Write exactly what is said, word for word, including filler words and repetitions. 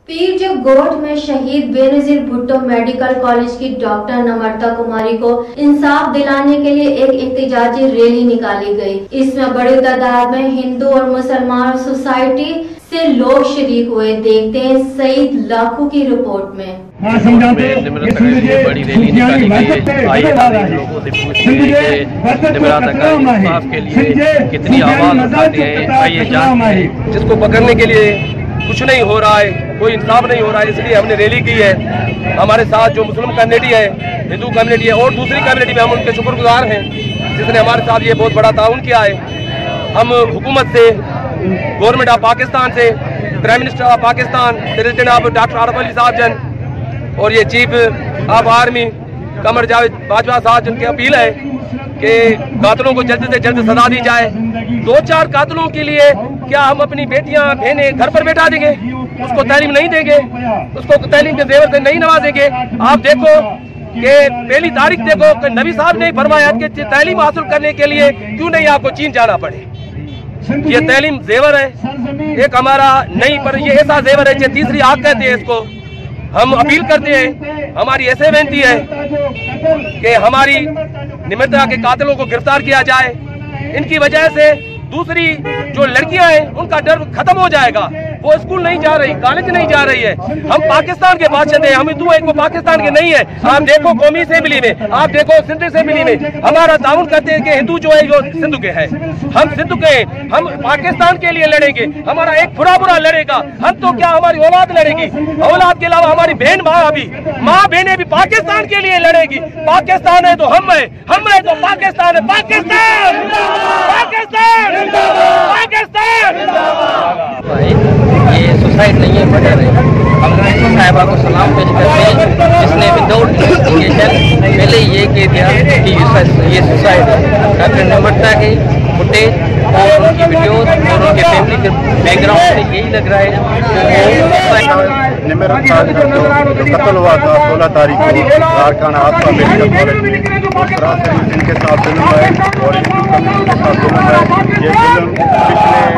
पीर गोठ में Shaheed Benazir Bhutto medical college की doctor Namrata Kumari को इंसाफ दिलाने के लिए एक एहतजाजी रैली निकाली गई। इसमें बड़ी तादाद में हिंदू और मुसलमान सोसाइटी से लोग शरीक हुए। देखते हैं सईद लाखू की रिपोर्ट में। बड़ी रैली निकाली गई है। आइए लोगों से पूछते हैं कि निम्रता का इंसाफ के लिए कितनी आवाज उठाते हैं। आइए जानते हैं। जिसको पकड़ने के लिए कुछ नहीं हो रहा है, कोई इंसाफ नहीं हो रहा है, इसलिए हमने रैली की है। हमारे साथ जो मुस्लिम कम्युनिटी है, हिंदू कम्युनिटी है और दूसरी कम्युनिटी में हम उनके शुक्रगुजार हैं जिसने हमारे साथ ये बहुत बड़ा ताउन किया है। हम हुकूमत से, गवर्नमेंट ऑफ पाकिस्तान से, prime minister of Pakistan, president of doctor Arif Ali साहब जन और ये chief of army Qamar Javed Bajwa साहब जन की अपील है कि कातिलों को जल्द से जल्द सजा दी जाए। दो चार कातिलों के लिए क्या हम अपनी बेटियां बहनें घर पर बैठा देंगे? उसको तालीम नहीं देंगे, उसको तालीम के जेवर से नहीं नवाजेंगे? आप देखो कि पहली तारीख देखो कि नबी साहब ने फरमाया कि तालीम हासिल करने के लिए क्यों नहीं आपको चीन जाना पड़े। ये तालीम जेवर है, एक हमारा नहीं पर ये ऐसा जेवर है जो तीसरी आंख कहते हैं इसको। हम अपील करते हैं, हमारी ऐसे विनती है कि हमारी निम्रता के कातिलों को गिरफ्तार किया जाए। इनकी वजह से दूसरी जो लड़कियां हैं उनका डर खत्म हो जाएगा। वो स्कूल नहीं जा रही, कॉलेज नहीं जा रही है। हम पाकिस्तान के बादशाह हैं, हम हिंदू हैं, वो पाकिस्तान के नहीं है। आप देखो कौमी असेंबली में, आप देखो सिंध असेंबली में हमारा ताउन करते हैं कि हिंदू जो है जो सिंधु के है, हम सिंधु के हैं। हम पाकिस्तान के लिए लड़ेंगे, हमारा एक बुरा बुरा लड़ेगा। हम तो क्या हमारी औलाद लड़ेगी, औलाद के अलावा हमारी बहन माँ भी, माँ बहनें भी पाकिस्तान के लिए लड़ेगी। पाकिस्तान है तो हम है, हम है तो पाकिस्तान है। पाकिस्तान पाकिस्तान पाकिस्तान। ये सुसाइड नहीं है, मर्डर है। हम साहिबा को सलाम पेश करते हैं जिसने विदाउट इन्वेस्टिगेशन पहले ये कह दिया कि ये सुसाइड है। डॉक्टर नम्रता के फुटेज और उनकी वीडियोस और उनके फैमिली के बैकग्राउंड से यही लग रहा है। निम्रता का जो कत्ल हुआ था सोलह तारीख को कारखाना आपका मेडिकल कॉलेज में, इनके साथ जुल्म है और हिंदू कम्युनिटी के साथ जुल्म है। ये जुल्म पिछले